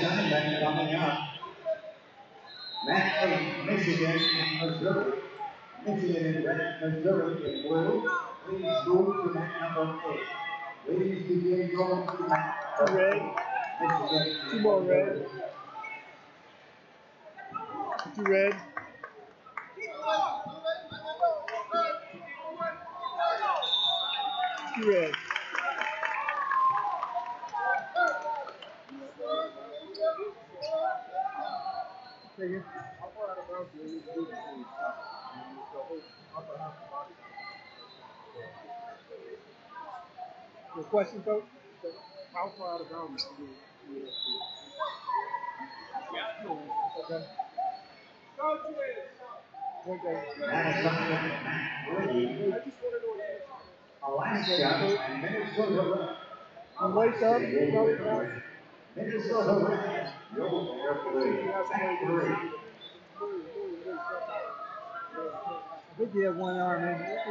assignment coming up. Match 8, Michigan and Missouri. Michigan and Missouri in blue. Please move to match number 8. Please begin going to match number 8. Michigan and Two more red. Two red. Two red. Take it. How far out of bounds do you need to do before you stop? Your question, coach? How far out of bounds do you need to do? Okay. Coaches! Okay. Alaska and Minnesota. And wake up. Minnesota Reds. Go there, please. Match 3. I think he had one arm in.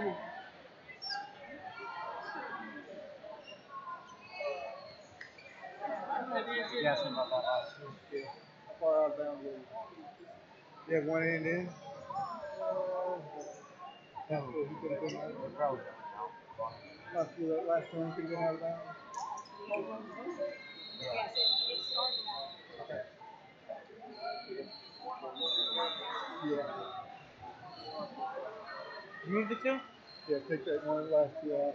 Yeah, something about that last year. How far out of bounds is he? You have one end in? He could have been out of bounds. Last one could have been out of bounds. Okay. Yeah. Move the two? Yeah, take that one last two off.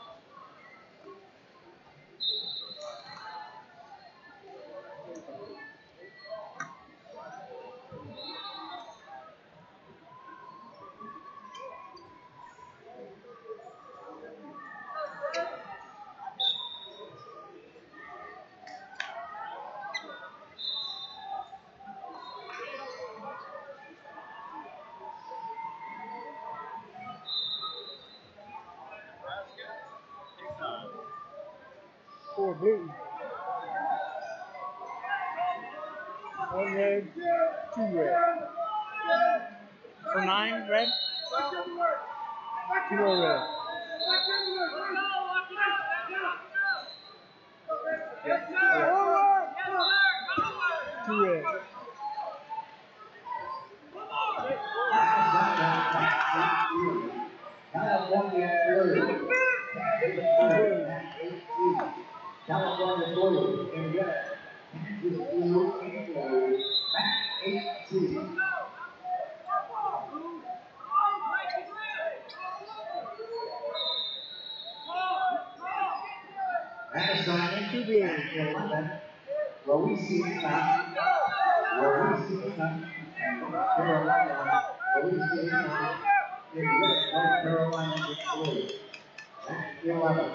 Four blue. One red, two red. For 9 red? Two more red. Yeah. Two red. California blue. California blue in red. Kansas blue in blue. Match 18. That assignment to be 11. Louisiana. And North Carolina. Louisiana in red. North Carolina in blue. Match 11.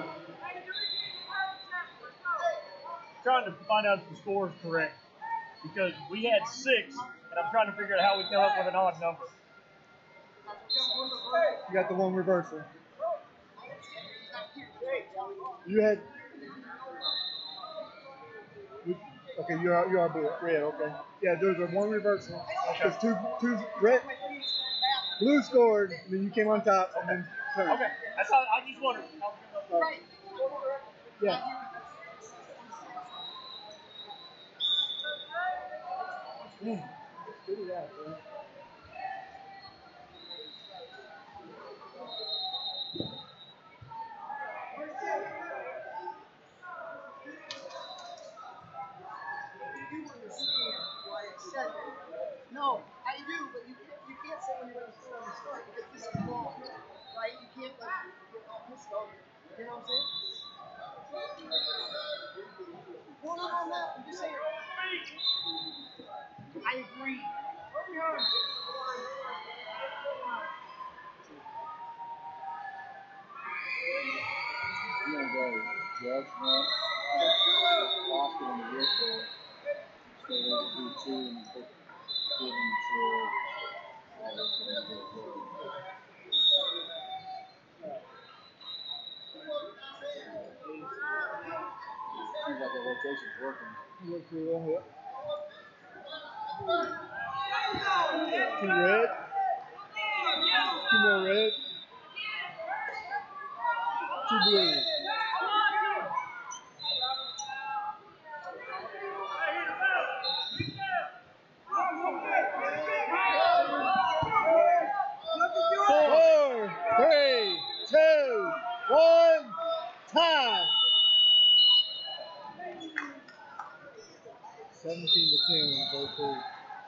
Trying to find out if the score is correct. Because we had 6, and I'm trying to figure out how we came up with an odd number. You got the one reversal. You had. Okay, you are red. Okay. Yeah, there's a one reversal. There's two red. Blue scored, and then you came on top, and then turned. Okay, that's how I just wondered. Yeah. Spit it out, bro. No, I do, but you can't say when you're going to sit on the start because this is wrong, right? You can't like get off this over. You know what I'm saying? No, I'm just saying. I agree. We're going to go Judge next. Oscar in the whistle. So we'll do 2 and put it in the chair. Seems like the rotation's working. Look through the hip. 2 red. 2 more red. 2 blue. 17-10, go through.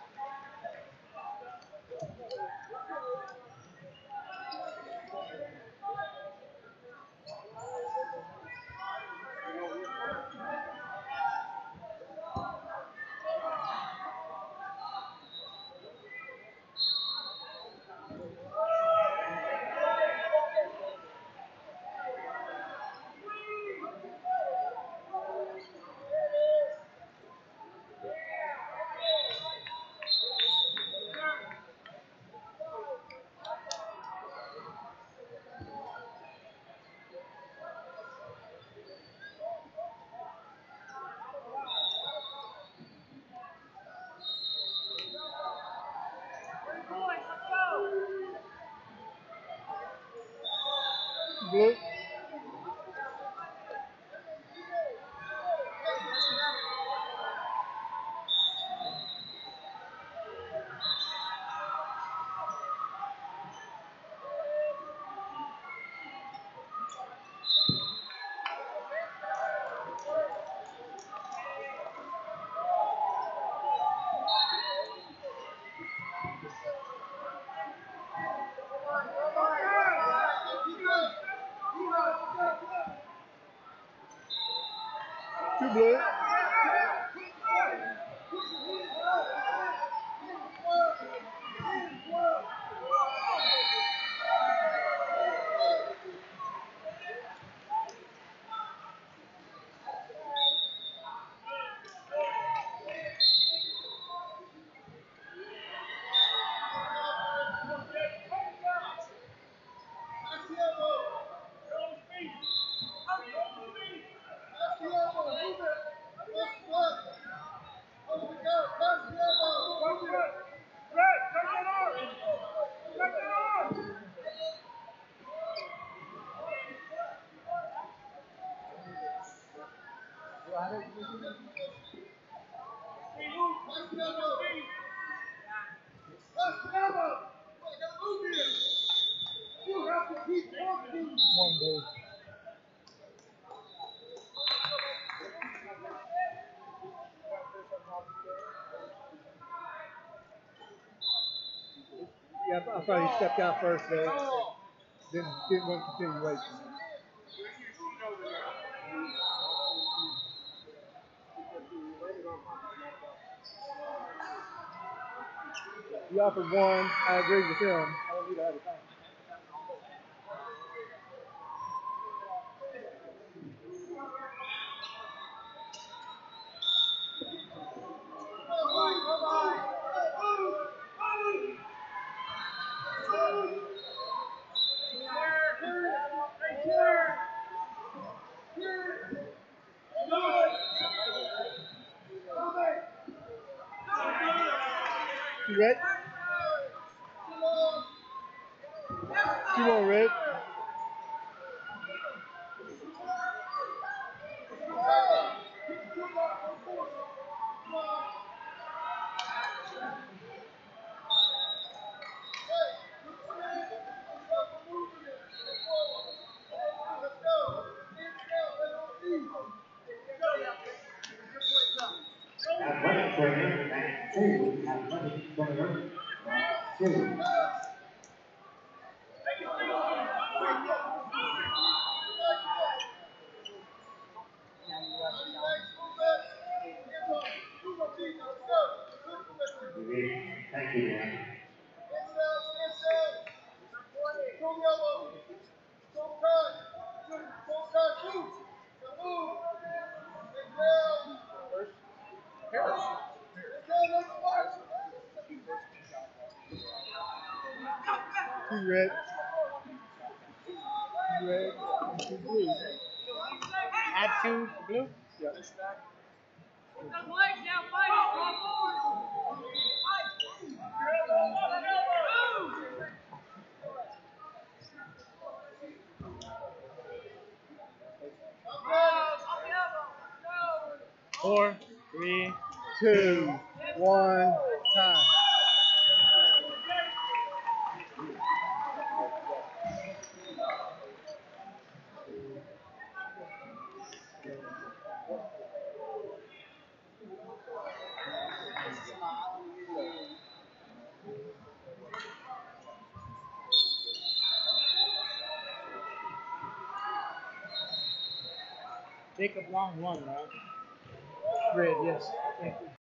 Blue. Two blue. One blue. Yeah, I thought he stepped out first though. Didn't want continuation. He offered one. I agreed with him. I don't need to have a time. You red? Two more red. Athletic trainer, and two. Athletic trainer, and two. Thank you, Dan. Two red. Two red and two blue. Add two blue? Yeah. Four, three, 2, 1, time. Jacob Long won, right? Red, yes. Thank you.